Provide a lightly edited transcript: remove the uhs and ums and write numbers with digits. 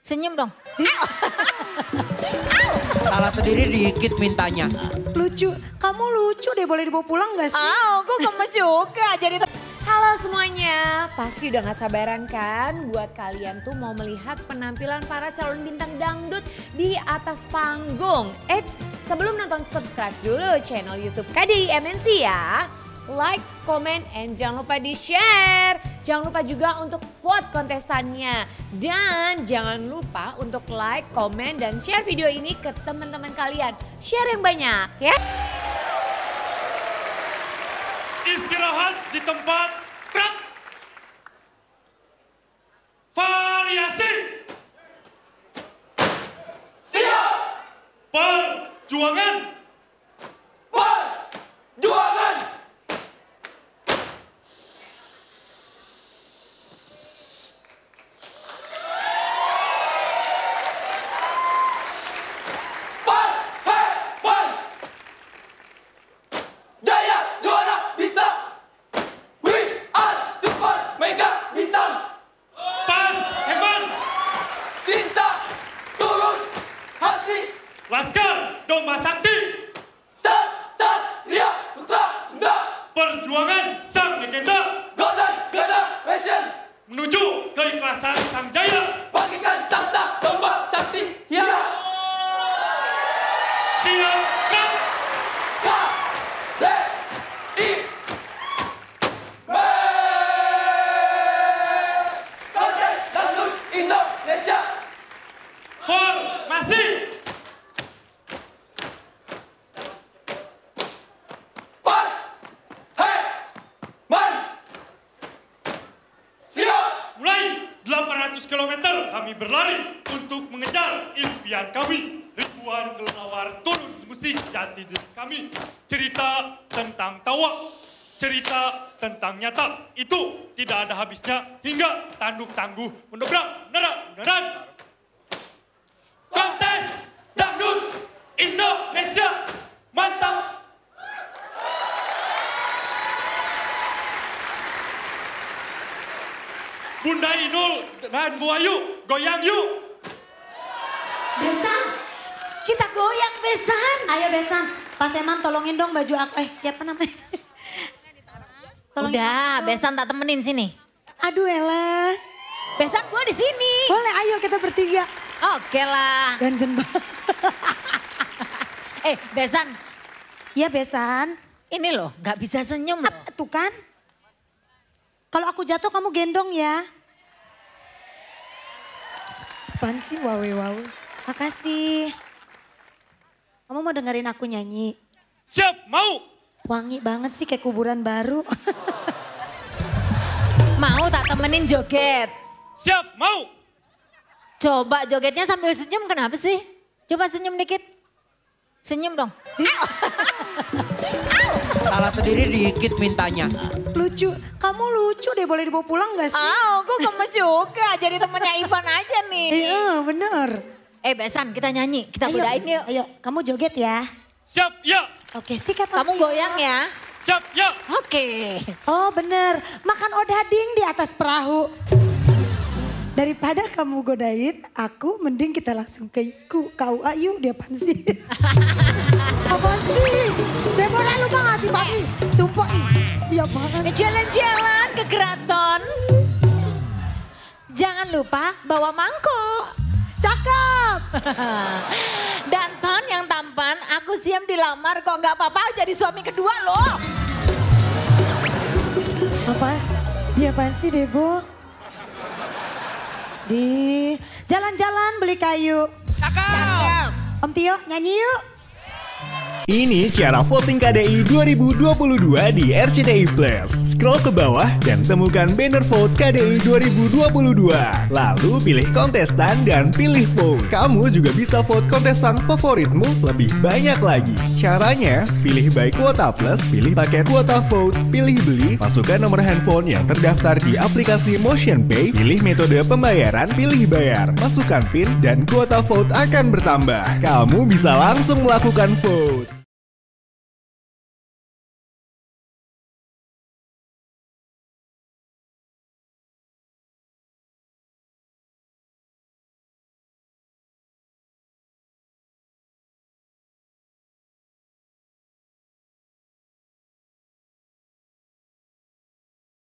Senyum dong. Salah sendiri dikit mintanya. Lucu, kamu lucu deh, boleh dibawa pulang gak sih? Kok gemes juga jadi Halo semuanya, pasti udah gak sabaran kan buat kalian tuh mau melihat penampilan para calon bintang dangdut di atas panggung. Eits, sebelum nonton subscribe dulu channel YouTube KDI MNC ya. Like, comment, and jangan lupa di-share. Jangan lupa juga untuk vote kontestannya. Dan jangan lupa untuk like, comment, dan share video ini ke teman-teman kalian. Share yang banyak ya. Istirahat di tempat gerak. Variasi. Siap. Perjuangan. Perjuangan. Laskar Domba Sakti. Satria Putra Sunda. Perjuangan Sang Legenda. Golden Generation. Menuju keikhlasan Sang Jaya. Bagikan tahta Domba Sakti. Ya. Siap. KDI. Kontes Dangdut Indonesia. Formasi. Kilometer kami berlari untuk mengejar impian kami. Ribuan kelelawar turun musik jati diri kami. Cerita tentang tawa, cerita tentang nyata. Itu tidak ada habisnya hingga tanduk tangguh mendobrak nerang-nerang. Kontes Dangdut Indonesia mantap. Bunda Inul dan Bu Ayu, goyang yuk. Besan, kita goyang Besan. Ayo Besan, Pak Seman tolongin dong baju aku. Siapa namanya? Udah, Besan tak temenin sini. Aduh Ella. Besan gua di sini. Boleh ayo kita bertiga. Oke lah. Ganjen banget. Besan. Iya Besan. Ini loh, gak bisa senyum loh. Tuh kan. Kalau aku jatuh kamu gendong ya. Apaan sih wawe-wawe. Makasih. Kamu mau dengerin aku nyanyi? Siap, mau. Wangi banget sih kayak kuburan baru. Mau tak temenin joget? Siap, mau. Coba jogetnya sambil senyum kenapa sih? Coba senyum dikit. Senyum dong. Salah sendiri dikit mintanya. Lucu, kamu lucu deh, boleh dibawa pulang gak sih? Kok gemes juga jadi temennya Ivan aja nih. Iya bener. Besan kita nyanyi, kita godain yuk. Ayo, kamu joget ya. Siap, ya. Oke, sikat. Kamu goyang ya. Siap, ya. Oke. Oh bener, makan odading di atas perahu. Daripada kamu godain aku, mending kita langsung ke KUA yuk. Dia apaan sih? Apaan sih? Deborah lupa gak sih Papi? Sumpah, iya banget. Jalan-jalan ke keraton. Jangan lupa bawa mangkok. Cakep. Dan Ton yang tampan, aku siap dilamar kok gak apa-apa jadi suami kedua loh. Apa? Dia apaan sih Debo? Di jalan-jalan beli kayu. Cakep. Om Tio nyanyi yuk. Ini cara voting KDI 2022 di RCTI Plus. Scroll ke bawah dan temukan banner vote KDI 2022. Lalu pilih kontestan dan pilih vote. Kamu juga bisa vote kontestan favoritmu lebih banyak lagi. Caranya, pilih by kuota plus, pilih paket kuota vote, pilih beli, masukkan nomor handphone yang terdaftar di aplikasi MotionPay, pilih metode pembayaran, pilih bayar, masukkan PIN, dan kuota vote akan bertambah. Kamu bisa langsung melakukan vote.